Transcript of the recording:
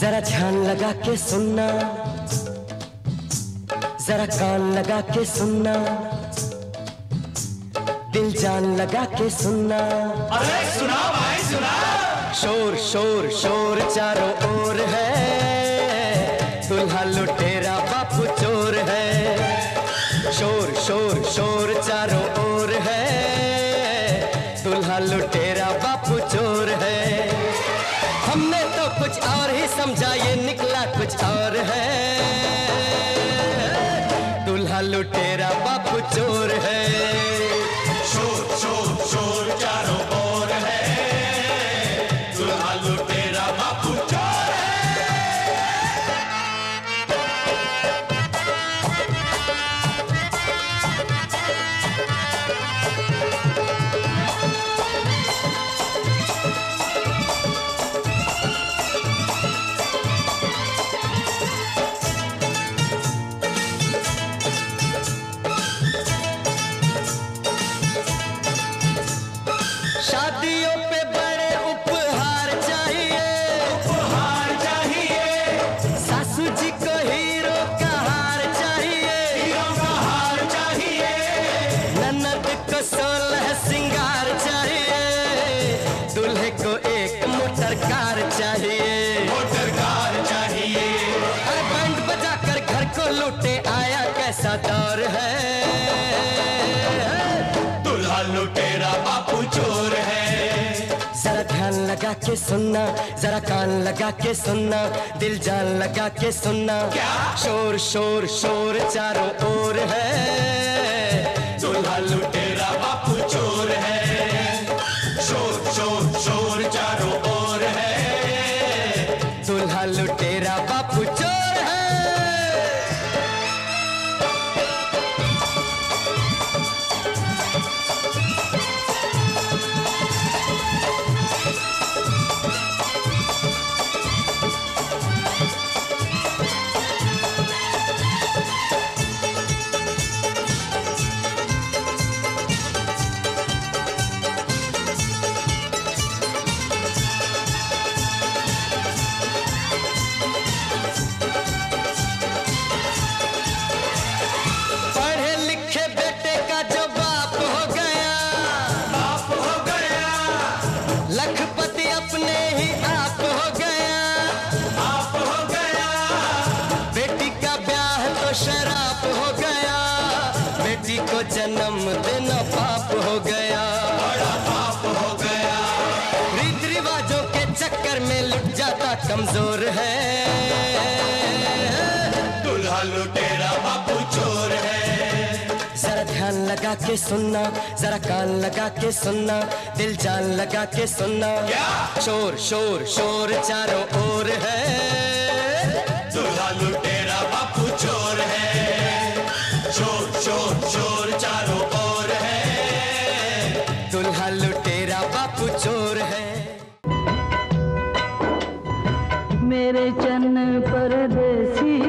जरा ध्यान लगा के सुनना, जरा कान लगा के सुनना, दिल जान लगा के सुनना। अरे सुना भाई सुना। शोर शोर शोर चारों ओर है, दुल्हा लुटेरा बापू चोर है। शोर शोर शोर चारों ओर है, दुल्हा लुटेरा बापू चोर है। हमने तो कुछ और ही समझा, ये निकला कुछ और है। दुल्हा लुटेरा बापू चोर है। शोर शोर शोर चारों ओर है, दुल्हा लुटेरा बापू चोर है। शादियों पे बड़े उपहार चाहिए, उपहार चाहिए। सासू जी को हीरो का हार चाहिए, हीरो का हार चाहिए। ननद को 16 सिंगार चाहिए, दूल्हे को एक मोटर कार चाहिए। मोटर कार चाहिए। अरे बैंड बजाकर घर को लूटे आया कैसा दौर है। दुल्हा लुटेरा बापू चोर है। जरा ध्यान लगा के सुनना, जरा कान लगा के सुनना, दिल जान लगा के सुनना। क्या? शोर शोर शोर चारों ओर है, दुल्हा लुटेरा बापू चोर है। शोर शोर शोर चारों ओर है, दुल्हा लुटेरा बापू चोर है। पढ़े लिखे बेटे का जो बाप हो गया, बाप हो गया। लखपति अपने ही आप हो गया। आप हो गया। बेटी का ब्याह तो शराब हो गया, बेटी को जन्म देना पाप हो गया। बड़ा पाप हो गया। रीत रिवाजों के चक्कर में लुट जाता कमजोर है। दुल्हा लुटेरा बापू चोर है। जरा ध्यान लगा के सुनना, जरा कान लगा के सुनना, दिल जान लगा के सुनना। क्या? शोर शोर शोर चारों ओर है, दुल्हा लुटेरा बापू चोर है। शोर शोर शोर चारों ओर है, दुल्हा लुटेरा बापू चोर है। मेरे चन्न परदेसी